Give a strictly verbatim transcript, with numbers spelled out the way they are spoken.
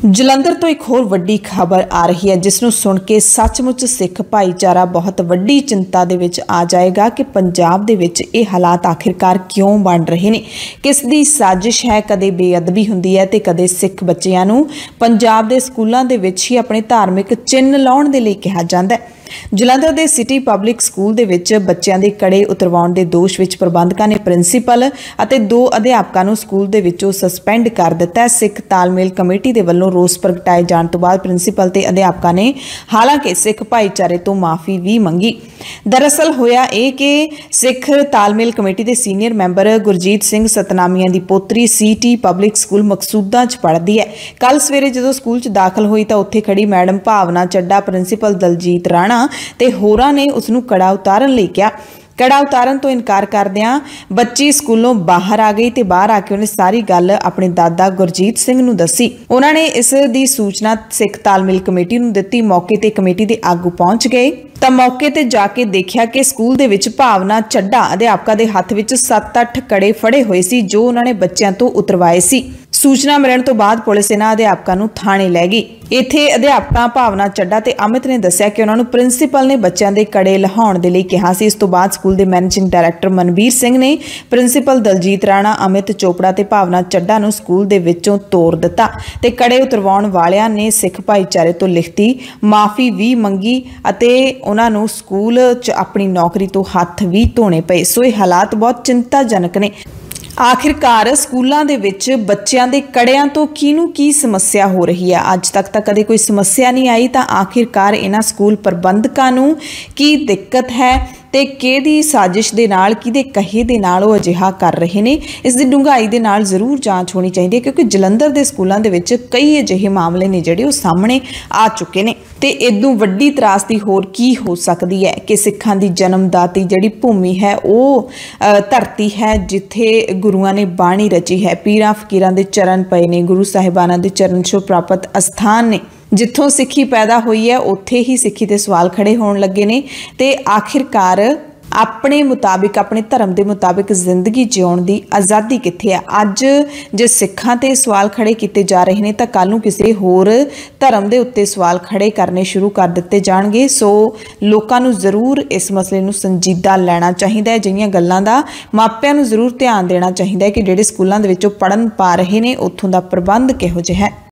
ਜਲੰਧਰ ਤੋਂ ਇੱਕ ਹੋਰ ਵੱਡੀ ਖਬਰ ਆ ਰਹੀ ਹੈ ਜਿਸ ਨੂੰ ਸੁਣ ਕੇ ਸੱਚਮੁੱਚ ਸਿੱਖ ਭਾਈਚਾਰਾ ਬਹੁਤ ਵੱਡੀ ਚਿੰਤਾ ਦੇ ਵਿੱਚ ਆ ਜਾਏਗਾ ਕਿ ਪੰਜਾਬ ਦੇ ਵਿੱਚ ਇਹ ਹਾਲਾਤ ਆਖਿਰਕਾਰ ਕਿਉਂ ਬਣ ਰਹੇ ਨੇ। ਕਿਸ ਦੀ ਸਾਜ਼ਿਸ਼ ਹੈ? ਕਦੇ ਬੇਅਦਬੀ ਹੁੰਦੀ ਹੈ ਤੇ ਕਦੇ ਸਿੱਖ ਬੱਚਿਆਂ ਨੂੰ ਪੰਜਾਬ ਦੇ ਸਕੂਲਾਂ ਦੇ ਵਿੱਚ ਹੀ ਆਪਣੇ ਧਾਰਮਿਕ ਚਿੰਨ੍ਹ ਲਾਉਣ ਦੇ ਲਈ ਕਿਹਾ ਜਾਂਦਾ ਹੈ। ਜਲੰਧਰ ਦੇ ਸਿਟੀ ਪਬਲਿਕ ਸਕੂਲ ਦੇ ਵਿੱਚ ਬੱਚਿਆਂ ਦੇ ਕੜੇ ਉਤਰਵਾਉਣ ਦੇ ਦੋਸ਼ ਵਿੱਚ ਪ੍ਰਬੰਧਕਾਂ ਨੇ ਪ੍ਰਿੰਸੀਪਲ ਅਤੇ ਦੋ ਅਧਿਆਪਕਾਂ ਨੂੰ ਸਕੂਲ ਦੇ ਵਿੱਚੋਂ ਸਸਪੈਂਡ ਕਰ ਦਿੱਤਾ ਹੈ। ਸਿੱਖ ਤਾਲਮੇਲ ਕਮੇਟੀ ਦੇ ਵੱਲੋਂ ਰੋਸ ਪ੍ਰਗਟਾਏ ਜਾਣ ਤੋਂ ਬਾਅਦ ਪ੍ਰਿੰਸੀਪਲ ਤੇ ਅਧਿਆਪਕਾਂ ਨੇ ਹਾਲਾਂਕਿ ਸਿੱਖ ਭਾਈਚਾਰੇ ਤੋਂ ਮਾਫੀ ਵੀ ਮੰਗੀ। ਦਰਅਸਲ ਹੋਇਆ ਇਹ ਕਿ ਸਿੱਖ ਤਾਲਮੇਲ ਕਮੇਟੀ ਦੇ ਸੀਨੀਅਰ ਮੈਂਬਰ ਗੁਰਜੀਤ ਸਿੰਘ ਸਤਨਾਮੀਆਂ ਦੀ ਪੋਤਰੀ ਸਿਟੀ ਪਬਲਿਕ ਸਕੂਲ ਮਕਸੂਦਾਂ 'ਚ ਪੜ੍ਹਦੀ ਹੈ। ਕੱਲ ਸਵੇਰੇ ਜਦੋਂ ਸਕੂਲ 'ਚ ਦਾਖਲ ਹੋਈ ਤਾਂ ਉੱਥੇ ਖੜੀ ਮੈਡਮ ਭਾਵਨਾ ਚੱਡਾ, ਪ੍ਰਿੰਸੀਪਲ ਦਲਜੀਤ ਰਾਣਾ ਤੇ ਹੋਰਾਂ ਨੇ ਉਸ ਨੂੰ ਕੜਾ ਉਤਾਰਨ ਲਈ ਕਿਹਾ। ਕੜਾ ਉਤਾਰਨ ਤੋਂ ਇਨਕਾਰ ਕਰਦਿਆਂ ਬੱਚੀ ਸਕੂਲੋਂ ਬਾਹਰ ਆ ਗਈ ਤੇ ਬਾਹਰ ਆ ਕੇ ਉਹਨੇ ਸਾਰੀ ਗੱਲ ਆਪਣੇ ਦਾਦਾ ਗੁਰਜੀਤ ਸਿੰਘ ਨੂੰ ਦੱਸੀ। ਉਹਨਾਂ ਨੇ ਇਸ ਦੀ ਸੂਚਨਾ ਸਿੱਖ ਤਾਲਮੇਲ ਕਮੇਟੀ ਨੂੰ ਦਿੱਤੀ। ਮੌਕੇ ਤੇ ਕਮੇਟੀ ਦੇ ਆਗੂ ਪਹੁੰਚ ਗਏ ਤਾਂ ਮੌਕੇ ਤੇ ਜਾ ਕੇ ਦੇਖਿਆ ਕਿ ਸਕੂਲ ਦੇ ਵਿੱਚ ਭਾਵਨਾ ਚੱਡਾ ਅਧਿਆਪਕਾਂ ਦੇ ਹੱਥ ਵਿੱਚ ਸੱਤ ਅੱਠ ਕੜੇ ਫੜੇ ਹੋਏ ਸੀ ਜੋ ਉਹਨਾਂ ਨੇ ਬੱਚਿਆਂ ਤੋਂ ਉਤਰਵਾਏ ਸੀ। ਸੂਚਨਾ ਮਿਲਣ ਤੋਂ ਬਾਅਦ ਪੁਲਿਸ ਇਹਨਾਂ ਅਧਿਆਪਕਾਂ ਨੂੰ ਥਾਣੇ ਲੈ ਗਈ। ਇੱਥੇ ਅਧਿਆਪਕਾਂ ਭਾਵਨਾ ਚੱਡਾ ਤੇ ਅਮਿਤ ਨੇ ਦੱਸਿਆ ਕਿ ਉਹਨਾਂ ਨੂੰ ਪ੍ਰਿੰਸੀਪਲ ਨੇ ਬੱਚਿਆਂ ਦੇ ਕੜੇ ਲਹਾਉਣ ਦੇ ਲਈ ਕਿਹਾ ਸੀ। ਇਸ ਤੋਂ ਬਾਅਦ ਸਕੂਲ ਦੇ ਮੈਨੇਜਿੰਗ ਡਾਇਰੈਕਟਰ ਮਨਵੀਰ ਸਿੰਘ ਨੇ ਪ੍ਰਿੰਸੀਪਲ ਦਲਜੀਤ ਰਾਣਾ, ਅਮਿਤ ਚੋਪੜਾ ਤੇ ਭਾਵਨਾ ਚੱਡਾ ਨੂੰ ਸਕੂਲ ਦੇ ਵਿੱਚੋਂ ਤੋਰ ਦਿੱਤਾ ਤੇ ਕੜੇ ਉਤਰਵਾਉਣ ਵਾਲਿਆਂ ਨੇ ਸਿੱਖ ਭਾਈਚਾਰੇ ਤੋਂ ਲਿਖਤੀ ਮਾਫੀ ਵੀ ਮੰਗੀ ਅਤੇ ਉਹਨਾਂ ਨੂੰ ਸਕੂਲ 'ਚ ਆਪਣੀ ਨੌਕਰੀ ਤੋਂ ਹੱਥ ਵੀ ਧੋਣੇ ਪਏ। ਸੋ ਇਹ ਹਾਲਾਤ ਬਹੁਤ ਚਿੰਤਾਜਨਕ ਨੇ। ਆਖਿਰਕਾਰ ਸਕੂਲਾਂ ਦੇ ਵਿੱਚ ਬੱਚਿਆਂ ਦੇ ਕੜਿਆਂ ਤੋਂ ਕਿਹਨੂੰ ਕੀ ਸਮੱਸਿਆ ਹੋ ਰਹੀ ਹੈ? ਅੱਜ ਤੱਕ ਤਾਂ ਕਦੇ ਕੋਈ ਸਮੱਸਿਆ ਨਹੀਂ ਆਈ ਤਾਂ ਆਖਿਰਕਾਰ ਇਹਨਾਂ ਸਕੂਲ ਪ੍ਰਬੰਧਕਾਂ ਨੂੰ ਕੀ ਦਿੱਕਤ ਹੈ ਤੇ ਕਿਹਦੀ ਸਾਜ਼ਿਸ਼ ਦੇ ਨਾਲ, ਕਿਹਦੇ ਕਹੇ ਦੇ ਨਾਲ ਉਹ ਅਜਿਹਾ ਕਰ ਰਹੇ ਨੇ? ਇਸ ਦੀ ਡੂੰਘਾਈ ਦੇ ਨਾਲ ਜ਼ਰੂਰ ਜਾਂਚ ਹੋਣੀ ਚਾਹੀਦੀ ਹੈ ਕਿਉਂਕਿ ਜਲੰਧਰ ਦੇ ਸਕੂਲਾਂ ਦੇ ਵਿੱਚ ਕਈ ਅਜਿਹੇ ਮਾਮਲੇ ਨੇ ਜਿਹੜੇ ਉਹ ਸਾਹਮਣੇ ਆ ਚੁੱਕੇ ਨੇ। ਤੇ ਇਦੋਂ ਵੱਡੀ ਤਰਾਸਦੀ ਹੋਰ ਕੀ ਹੋ ਸਕਦੀ ਹੈ ਕਿ ਸਿੱਖਾਂ ਦੀ ਜਨਮਦਾਤੀ ਜਿਹੜੀ ਭੂਮੀ ਹੈ ਉਹ ਧਰਤੀ ਹੈ ਜਿੱਥੇ ਗੁਰੂਆਂ ਨੇ ਬਾਣੀ ਰਚੀ ਹੈ, ਪੀਰਾਂ ਫਕੀਰਾਂ ਦੇ ਚਰਨ ਪਏ ਨੇ, ਗੁਰੂ ਸਾਹਿਬਾਨਾਂ ਦੇ ਚਰਨ ਛੋਹ ਪ੍ਰਾਪਤ ਅਸਥਾਨ ਨੇ। ਜਿੱਥੋਂ ਸਿੱਖੀ ਪੈਦਾ ਹੋਈ ਹੈ ਉੱਥੇ ਹੀ ਸਿੱਖੀ ਦੇ ਸਵਾਲ ਖੜੇ ਹੋਣ ਲੱਗੇ ਨੇ ਤੇ ਆਖਿਰਕਾਰ ਆਪਣੇ ਮੁਤਾਬਿਕ, ਆਪਣੇ ਧਰਮ ਦੇ ਮੁਤਾਬਿਕ ਜ਼ਿੰਦਗੀ ਜਿਉਣ ਦੀ ਆਜ਼ਾਦੀ ਕਿੱਥੇ ਹੈ? ਅੱਜ ਜੇ ਸਿੱਖਾਂ ਤੇ ਸਵਾਲ ਖੜੇ ਕੀਤੇ ਜਾ ਰਹੇ ਨੇ ਤਾਂ ਕੱਲ੍ਹ ਨੂੰ ਕਿਸੇ ਹੋਰ ਧਰਮ ਦੇ ਉੱਤੇ ਸਵਾਲ ਖੜੇ ਕਰਨੇ ਸ਼ੁਰੂ ਕਰ ਦਿੱਤੇ ਜਾਣਗੇ। ਸੋ ਲੋਕਾਂ ਨੂੰ ਜ਼ਰੂਰ ਇਸ ਮਸਲੇ ਨੂੰ ਸੰਜੀਦਾ ਲੈਣਾ ਚਾਹੀਦਾ ਹੈ। ਅਜਿਹੀਆਂ ਗੱਲਾਂ ਦਾ ਮਾਪਿਆਂ ਨੂੰ ਜ਼ਰੂਰ ਧਿਆਨ ਦੇਣਾ ਚਾਹੀਦਾ ਹੈ ਕਿ ਜਿਹੜੇ ਸਕੂਲਾਂ ਦੇ ਵਿੱਚੋਂ ਪੜ੍ਹਨ ਪਾ ਰਹੇ ਨੇ ਉੱਥੋਂ ਦਾ ਪ੍ਰਬੰਧ ਕਿਹੋ ਜਿਹਾ ਹੈ।